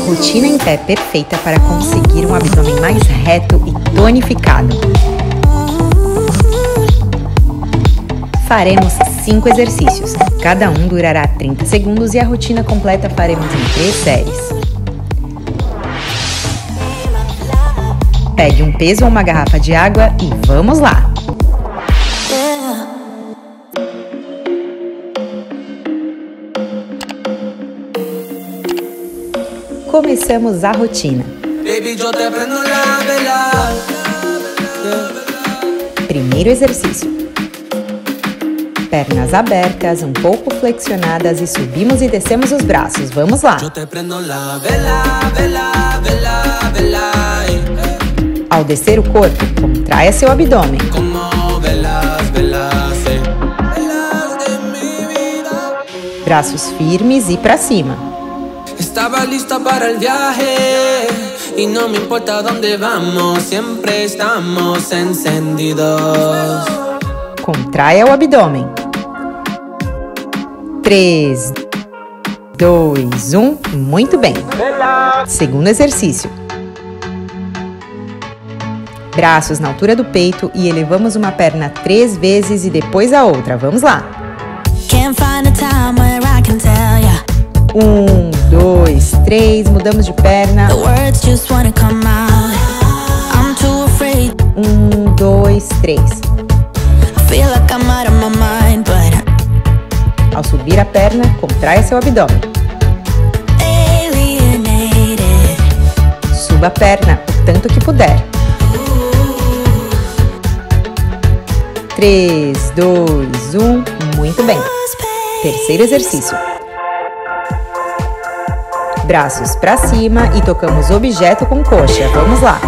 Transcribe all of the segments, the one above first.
rotina em pé perfeita para conseguir um abdômen mais reto e tonificado. Faremos 5 exercícios. Cada um durará 30 segundos e a rotina completa faremos em 3 séries. Pegue um peso ou uma garrafa de água e vamos lá! Começamos a rotina. Primeiro exercício. Pernas abertas, um pouco flexionadas e subimos e descemos os braços. Vamos lá! Ao descer o corpo, contraia seu abdômen. Braços firmes e para cima. Estaba lista para el viaje y no me importa dónde vamos, siempre estamos encendidos. Contraia o abdômen. 3, 2, 1. Muito bem. Segundo exercício. Braços na altura do peito e elevamos uma perna 3 vezes e depois a outra. Vamos lá. 1, 2, 3, mudamos de perna. 1, 2, 3. Ao subir a perna, contraia seu abdômen. Suba a perna o tanto que puder. 3, 2, 1, muito bem. Terceiro exercício. Braços para cima e tocamos objeto com coxa. Vamos lá.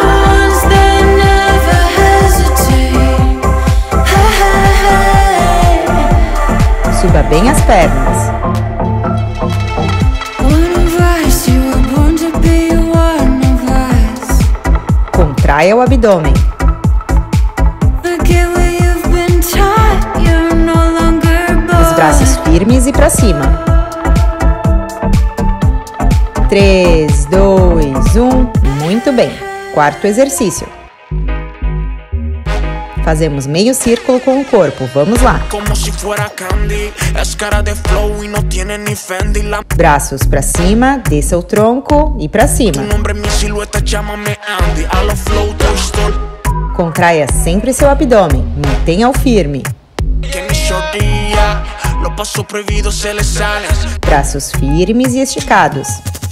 Suba bem as pernas. Contraia o abdômen. Os braços firmes e para cima. 3, 2, 1, muito bem. Quarto exercício. Fazemos meio círculo com o corpo, vamos lá. Braços para cima, desça o tronco e para cima. Contraia sempre seu abdômen, mantenha-o firme. Braços firmes e esticados.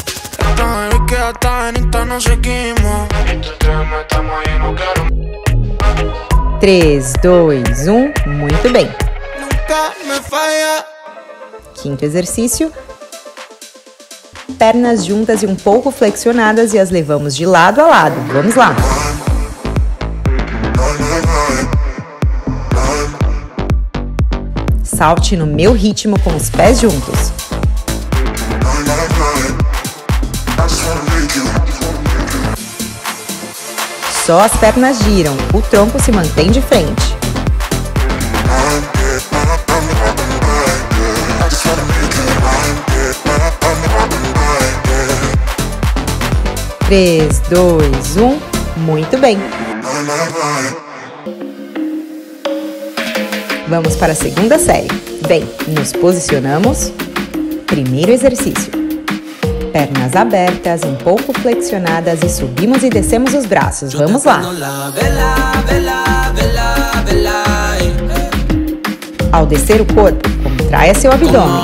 3, 2, 1, muito bem. Quinto exercício. Pernas juntas e um pouco flexionadas e as levamos de lado a lado. Vamos lá. Salte no meu ritmo com os pés juntos. Só as pernas giram, o tronco se mantém de frente. Três, 2, 1, muito bem. Vamos para a segunda série. Bem, nos posicionamos. Primeiro exercício. Pernas abertas, um pouco flexionadas e subimos e descemos os braços. Vamos lá. Ao descer o corpo, contraia seu abdômen.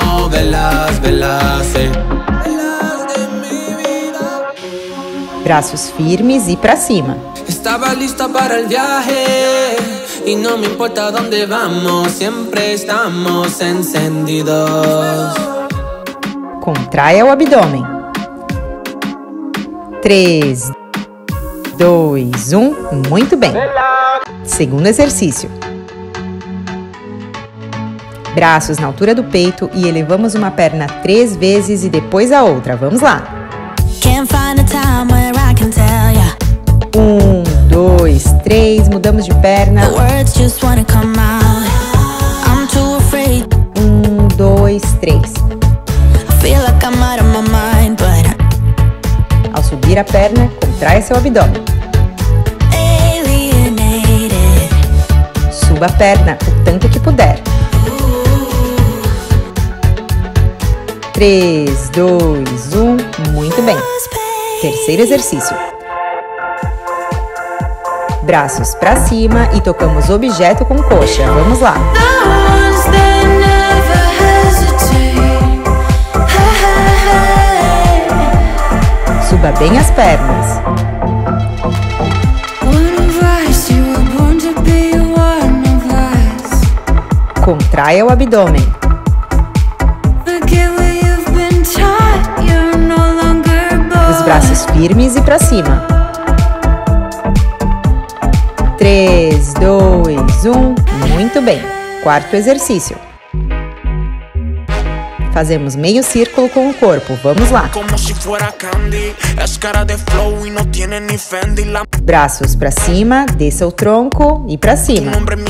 Braços firmes e para cima. Estaba lista para el viaje y no me importa dónde vamos, siempre estamos encendidos. Contraia o abdômen. 3, 2, 1, muito bem. Segundo exercício. Braços na altura do peito e elevamos uma perna 3 vezes e depois a outra. Vamos lá. 1, 2, 3, mudamos de perna. 1, 2, 3. subir a perna, contraia seu abdômen. Suba a perna o tanto que puder. 3, 2, 1, muito bem. Terceiro exercício. Braços para cima e tocamos objeto com coxa. Vamos lá. Suba bem as pernas. Contraia o abdômen. Os braços firmes e para cima. 3, 2, 1, muito bem. Quarto exercício. Fazemos meio círculo com o corpo, vamos lá. Braços para cima, desça o tronco e para cima.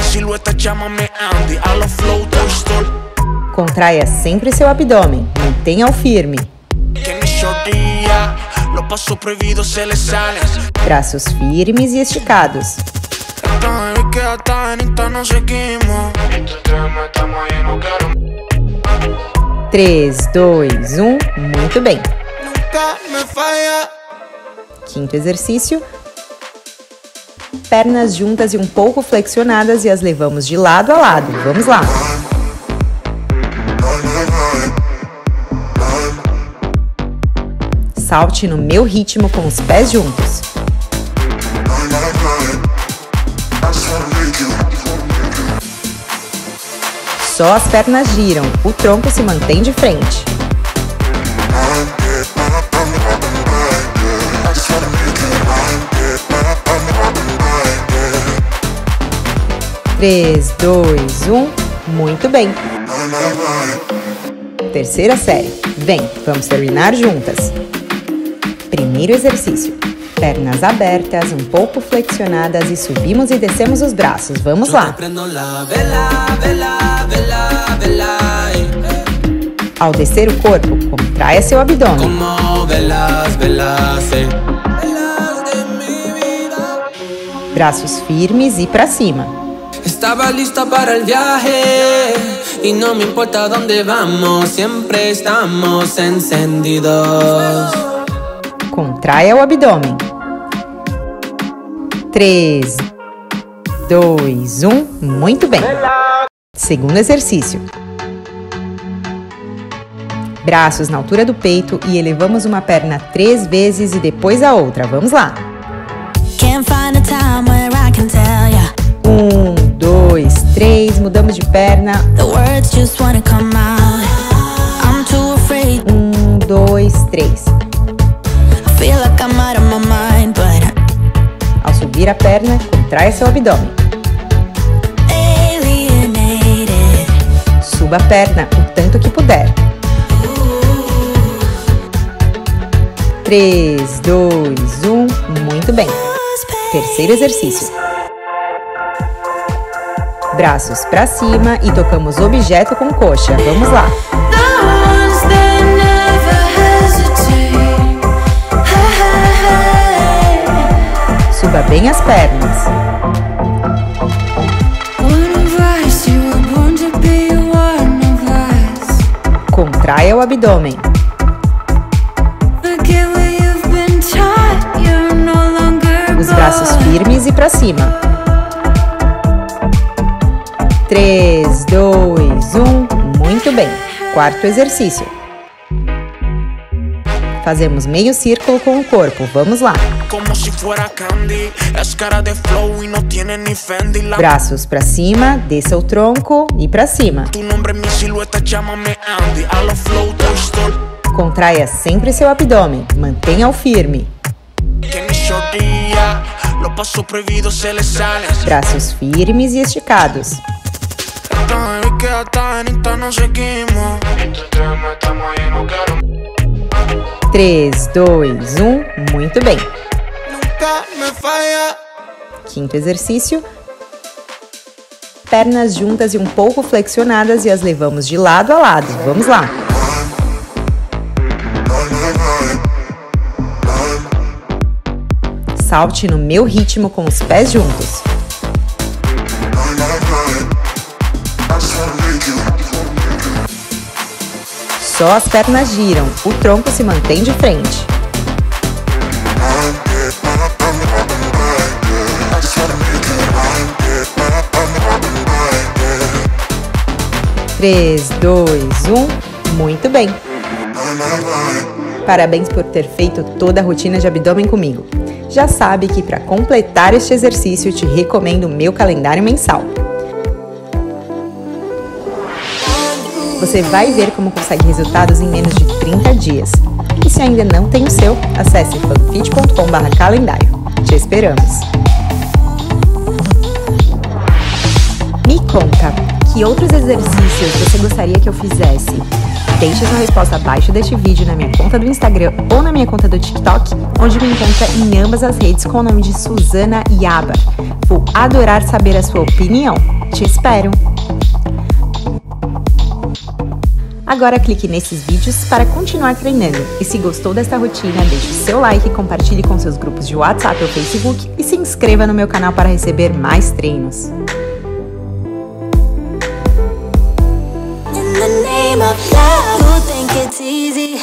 Contraia sempre seu abdômen, mantenha-o firme. Braços firmes e esticados. 3, 2, 1, muito bem. Quinto exercício. Pernas juntas e um pouco flexionadas e as levamos de lado a lado. Vamos lá. Salte no meu ritmo com os pés juntos. Só as pernas giram, o tronco se mantém de frente. Três, 2, 1, muito bem. Terceira série. Vem, vamos terminar juntas. Primeiro exercício. Pernas abertas, um pouco flexionadas e subimos e descemos os braços. Vamos lá. Ao descer o corpo, contraia seu abdômen. Braços firmes e para cima. Estaba lista para el viaje y no me importa dónde vamos, siempre estamos encendidos. Contraia o abdômen. 3, 2, 1, muito bem. Segundo exercício. Braços na altura do peito e elevamos uma perna 3 vezes e depois a outra. Vamos lá. 1, 2, 3, mudamos de perna. 1, 2, 3. Ao subir a perna, contraia seu abdômen. Suba a perna o tanto que puder. 3, 2, 1, muito bem. Terceiro exercício. Braços para cima e tocamos objeto com coxa. Vamos lá. Suba bem as pernas. Contraia o abdômen. Os braços firmes e para cima. 3, 2, 1, muito bem. Quarto exercício. Fazemos meio círculo com o corpo. Vamos lá. Braços para cima, desça o tronco e para cima. Contraia sempre seu abdômen, mantenha-o firme. Braços firmes e esticados. 3, 2, 1, muito bem. Quinto exercício. Pernas juntas e um pouco flexionadas e as levamos de lado a lado. Vamos lá. salte no meu ritmo com os pés juntos. Só as pernas giram, o tronco se mantém de frente. Três, 2, 1, muito bem! Parabéns por ter feito toda a rotina de abdômen comigo. Já sabe que para completar este exercício te recomendo o meu calendário mensal. Você vai ver como consegue resultados em menos de 30 dias. E se ainda não tem o seu, acesse fanfit.com/calendário. Te esperamos! Me conta, que outros exercícios você gostaria que eu fizesse? Deixe sua resposta abaixo deste vídeo na minha conta do Instagram ou na minha conta do TikTok, onde me encontra em ambas as redes com o nome de Suzana Yabar. Vou adorar saber a sua opinião. Te espero! Agora clique nesses vídeos para continuar treinando. E se gostou desta rotina, deixe seu like, compartilhe com seus grupos de WhatsApp ou Facebook e se inscreva no meu canal para receber mais treinos. In the name of love, you think it's easy.